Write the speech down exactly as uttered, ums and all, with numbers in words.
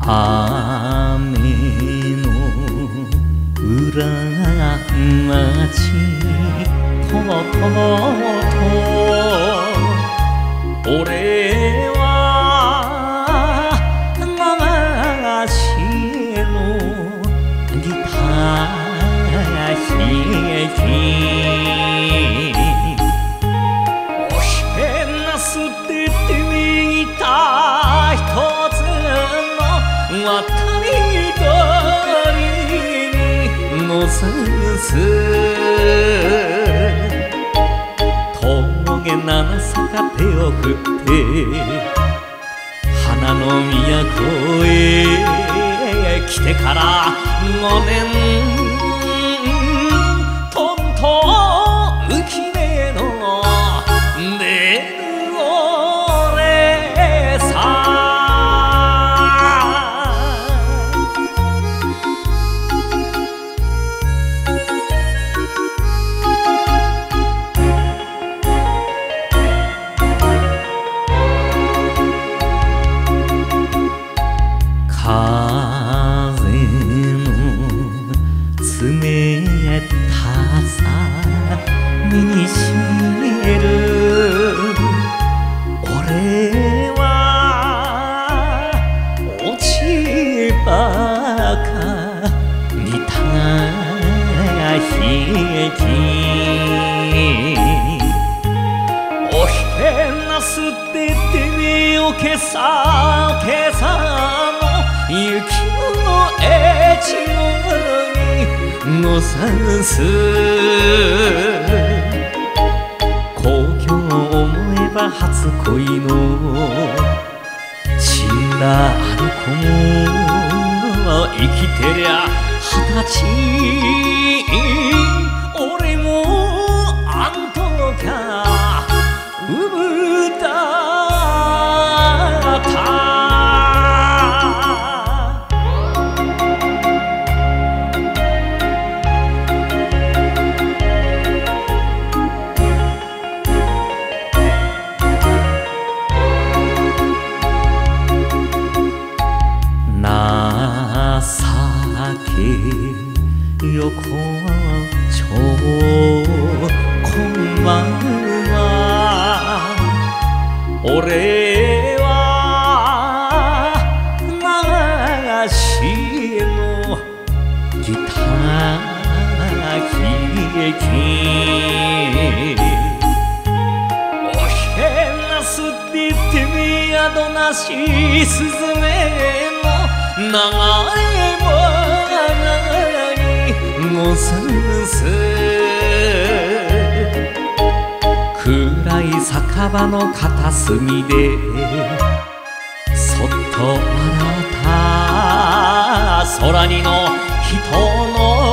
雨の裏町ともともと俺は流しのギター弾きおしへなすっててみた一つの渡り鳥にのさす峠七坂手を振って花の都へ来てからごねんとんと浮き目の出る俺さ風の冷たさ身にしみる俺は落ち葉かみた悲劇おへなすっててみを今朝今朝雪のエチゴにのさす故郷を思えば初恋の死んだあの子も生きてりゃ二十歳俺もあんときゃ産むだった横丁こんばんは俺は流しのギター弾きおへなすっててみやどなしすずめの長いごさす暗い酒場の片隅でそっと笑った空にの人の